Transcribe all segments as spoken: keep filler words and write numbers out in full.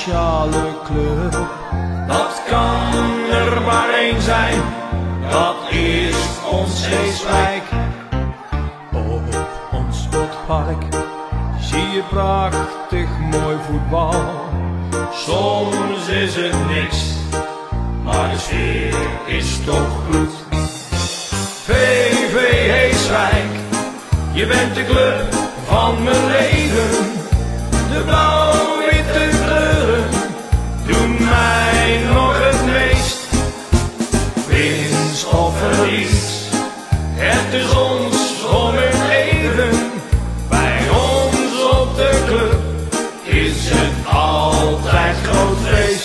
speciale club. Dat kan er maar één zijn, dat is ons Heeswijk. Op ons sportpark zie je prachtig mooi voetbal. Soms is het niks, maar de sfeer is toch goed. V V Heeswijk, je bent de club van mijn leven. De blauw-witte kleuren doen mij nog het meest. Winst of verlies, het is ons om het even. Bij ons op de club is het altijd groot feest.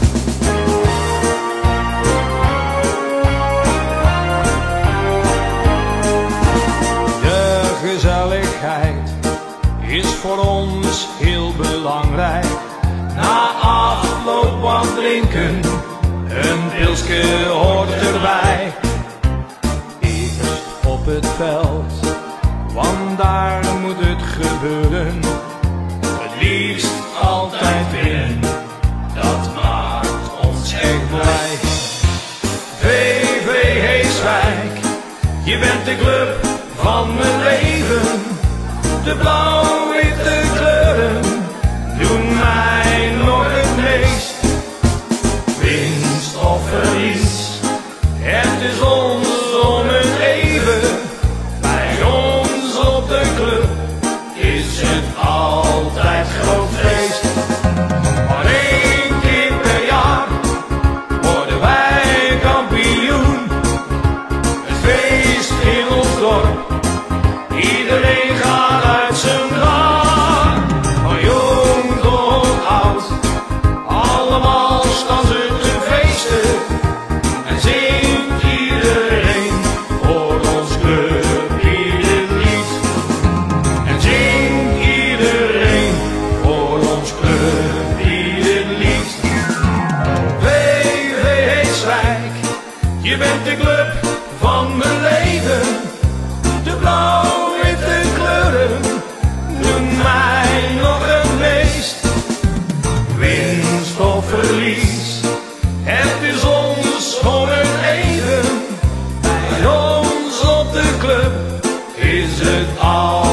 De gezelligheid is voor ons heel belangrijk. Na afloop wat drinken, een pilsje hoort erbij. Eerst op het veld, want daar moet het gebeuren. Het liefst altijd winnen, dat maakt ons echt blij. V V Heeswijk, je bent de club van mijn leven. De blauw-witte kleuren doen mij nog het meest. Winst of verlies, het is ons om het even. Bij ons op de club is het altijd groot feest. Maar één keer per jaar worden wij kampioen. Het feest in ons dorp, iedereen gaat uit zijn draad. Van jong tot oud, allemaal staan ze te feesten. En zingt iedereen voor ons club ieder lied. En zingt iedereen voor ons club ieder lied. V V Heeswijk, je bent de club van mijn leven. De blauw-witte kleuren doen mij nog het meest. Winst of verlies, het is ons om het even. Bij ons op de club is het al.